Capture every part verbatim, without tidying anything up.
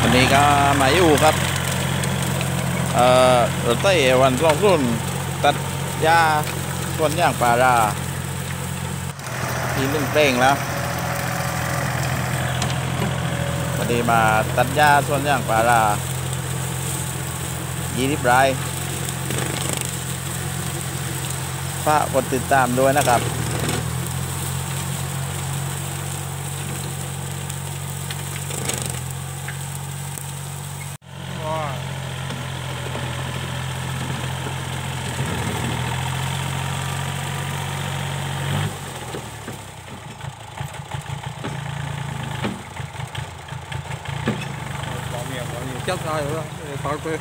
วันนี้ก็มาอยู่ครับเอ่อรถไฟวันสองรุ่นตัดหญ้าส่วนย่างปลาราทีหนึ่งเพลงแล้ววันนี้มาตัดหญ้าส่วนย่างปลารายี่สิบรายฝากกดติดตามด้วยนะครับ chết rồi đó khỏi quên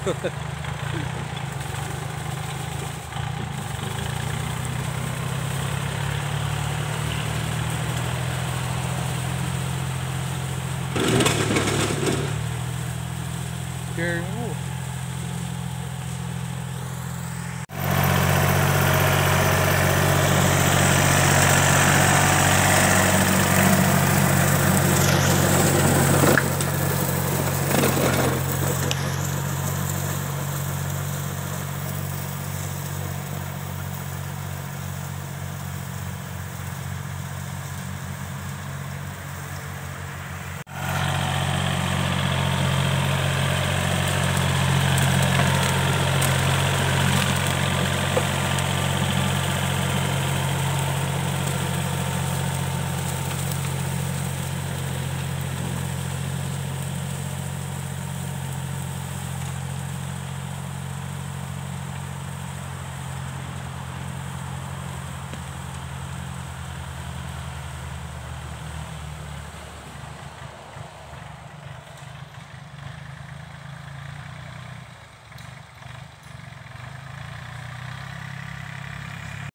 chơi